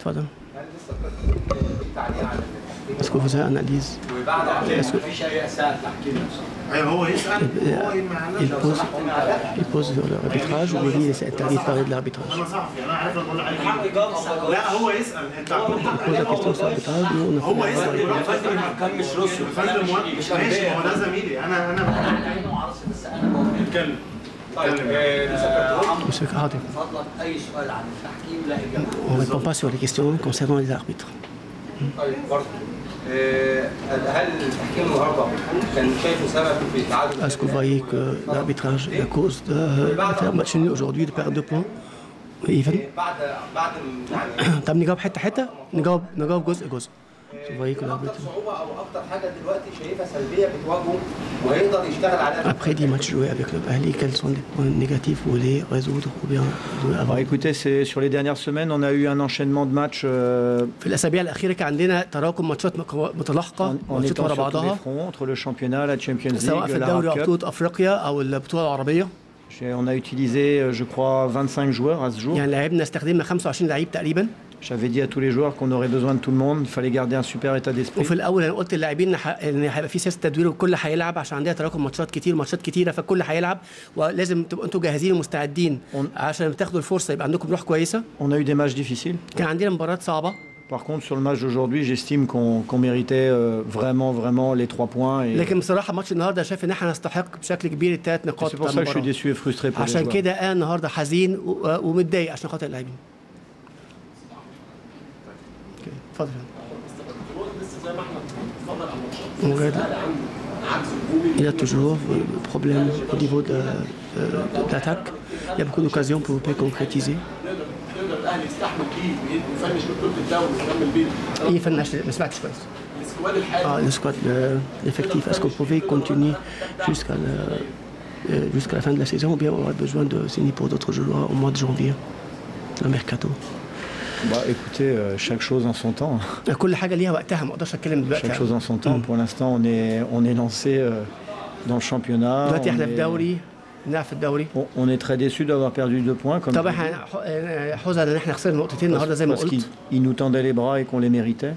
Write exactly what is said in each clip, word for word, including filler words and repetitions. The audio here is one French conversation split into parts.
اتفضل. Est-ce que vous avez une analyse? Est-ce que... il pose, il pose sur l'arbitrage ou il est interdit de parler de l'arbitrage? Il pose la question sur l'arbitrage, nous on a Monsieur Karaté. On ne répond pas sur les questions concernant les arbitres. Est-ce que vous voyez que l'arbitrage est à cause de faire match nul aujourd'hui de perdre deux points? Even. طب نجاوب حته حته نجاوب نجاوب جزء جزء. Après dix matchs joués avec le Ahly, quels sont les points négatifs vous voulez résoudre ou bien avoir? Écoutez, c'est sur les dernières semaines, on a eu un enchaînement de matchs. في الأسابيع الأخيرة كان عندنا تراكم ماتشات متلاحقة ماتشات ورا بعضها. Entre le championnat, la Champions League, سواء في الدوري أو بطولة أفريقيا أو البطولة العربية. On a utilisé, je crois, vingt-cinq joueurs à ce jour. يعني لعبنا استخدمنا خمسة وعشرين لعيب تقريبا. J'avais dit à tous les joueurs qu'on aurait besoin de tout le monde, il fallait garder un super état d'esprit. وفي الاول انا قلت للاعبين ان هيبقى في سياسه تدوير والكل هيلعب عشان عندنا تراكم ماتشات كتير ماتشات كتيره فالكل هيلعب ولازم تبقوا انتوا جاهزين ومستعدين عشان تاخدوا الفرصه يبقى عندكم روح كويسه. On a eu des matchs difficiles. كان عندنا مباريات صعبه. Par contre, sur le match d'aujourd'hui, j'estime qu'on qu'on méritait euh, vraiment, vraiment les trois points. Et... لكن بصراحة ماتش النهارده شايف إن إحنا نستحق بشكل كبير الثلاث نقاط. C'est pour ça que je suis déçu et frustré pour les joueurs. عشان كده أنا النهارده حزين ومتضايق عشان خاطر اللاعبين. اتفضل. Il y a toujours des problèmes au niveau de, de, de l'attaque. Il y a beaucoup d'occasions pour vous pouvez concrétiser. Il fait ما سمعتش كويس. Ah, le squad, l'effectif. Est-ce que vous pouvez continuer jusqu'à la, jusqu'à la fin de la saison ou bien on aura besoin de signer pour d'autres joueurs au mois de janvier, le mercato? Bah, écoutez, euh, chaque chose en son temps. Chaque chose en son temps. Pour l'instant, on est, on est lancé euh, dans le championnat. On est, on, on est très déçus d'avoir perdu deux points. Comme parce qu'ils nous tendaient les bras et qu'on les méritait.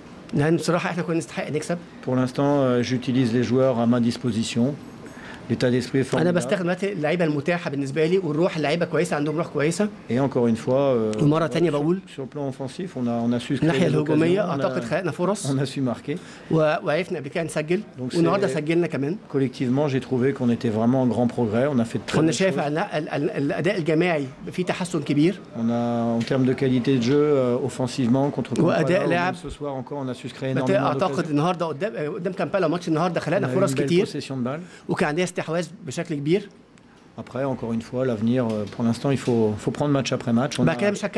Pour l'instant, euh, j'utilise les joueurs à ma disposition. L'état d'esprit est formidable. أنا بستخدم اللعيبة المتاحة بالنسبة لي والروح اللعيبة كويسة عندهم روح كويسة. Et encore une fois, euh, ومرة تانية بقول sur le plan offensif, on a on a su créer الناحية الهجومية أعتقد خلقنا فرص. On a su marquer. وعرفنا قبل كده نسجل والنهارده سجلنا كمان. Collectivement, j'ai trouvé qu'on était vraiment en grand progrès. On a fait de très bonnes choses. أنا شايف الأداء الجماعي في تحسن كبير. On a en termes de qualité de jeu euh, offensivement contre وأداء لاعب. Ce soir encore, on a su créer énormément. أعتقد النهارده قدام قدام كامبالا ماتش النهارده خلقنا فرص كتير. وكان عندنا استحواذ بشكل كبير. Après, encore une fois, l'avenir, pour l'instant, il faut, faut prendre match après match. On, a...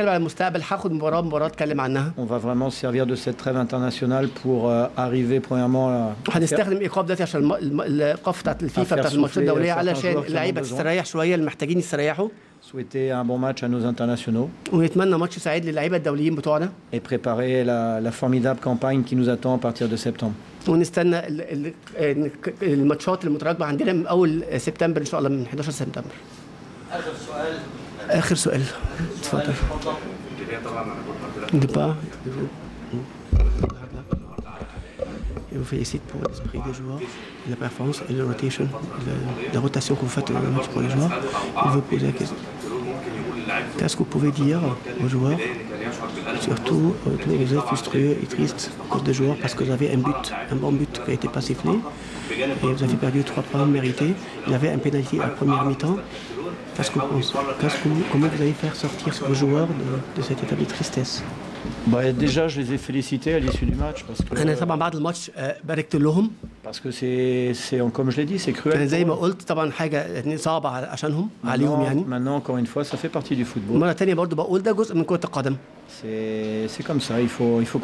on va vraiment se servir de cette trêve internationale pour euh, arriver premièrement à faire, faire souhaiter un bon match à nos internationaux et préparer la, la formidable campagne qui nous attend à partir de septembre. ونستنى الماتشات المتراكمه عندنا من اول سبتمبر ان شاء الله من حداشر سبتمبر. اخر سؤال اخر سؤال اتفضل. ديبا Je vous félicite pour l'esprit des joueurs, la performance et le rotation, la rotation que vous faites pour les joueurs. Je veux poser la question. Qu'est-ce que vous pouvez dire aux joueurs, surtout euh, tous les frustrés et tristes à cause des joueurs parce que vous avez un but, un bon but qui a été pas sifflé et vous avez perdu trois points mérités. Il y avait un pénalty à la première mi-temps. Qu'est-ce que vous pensez? Qu'est-ce que vous, comment vous allez faire sortir vos joueurs de, de cet état de tristesse? Bah, déjà, je les ai félicités à l'issue du match parce que أنا طبعا بعد الماتش باركت لهم. Parce que c'est, c'est comme je l'ai dit, c'est cruel. زي ما قلت طبعا حاجة صعبة عشانهم عليهم يعني. Maintenant, encore une fois, ça fait partie du football. مرة تانية برضو بقول ده جزء من كرة القدم. C'est, c'est comme ça, il faut, il faut.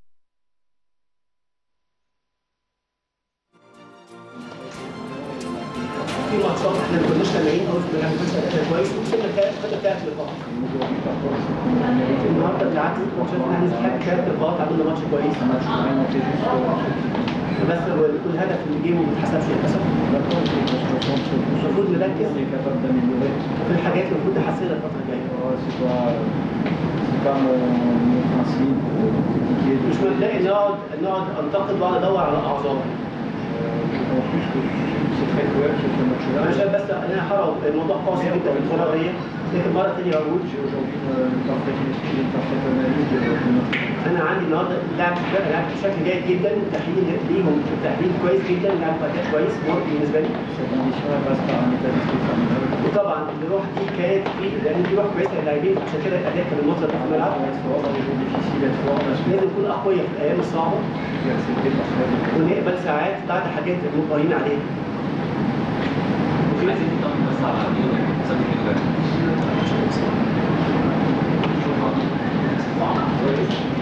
في ماتشات احنا ما كناش سامعين او ما كناش كويس وكسبنا ثلاث ثلاث نقاط. النهارده بالعكس ماتشات احنا نستحق ثلاث نقاط عملنا ماتش كويس. بس والهدف اللي جه ما اتحسبش للاسف. المفروض نركز في الحاجات اللي المفروض نحسنها الفتره الجايه. principe d'éduquer. مش بنلاقي نقعد نقعد انتقد بعض ادور على اعذار. C'est très cruel sur ce match-là. انا شايف بس انا هرى الموضوع قاسي جدا في الكره دي، لكن مره ثانيه بقول J'ai aujourd'hui une parfaite une parfaite analyse de notre. انا عندي النهارده لاعب لاعب بشكل جيد جدا، تحليل ليهم تحليل كويس جدا، لاعب اداء كويس مرضي بالنسبه لي. Cette ambition elle passe par un état d'esprit formidable. وطبعا الروح دي كانت في لان دي روح كويسه للاعبين، عشان كده الاداء كان مطلق في الملعب. لازم نكون اقوياء في الايام الصعبه ونقبل ساعات بعد حاجات مجبرين عليها. عايزين نطمن بس على العقلية.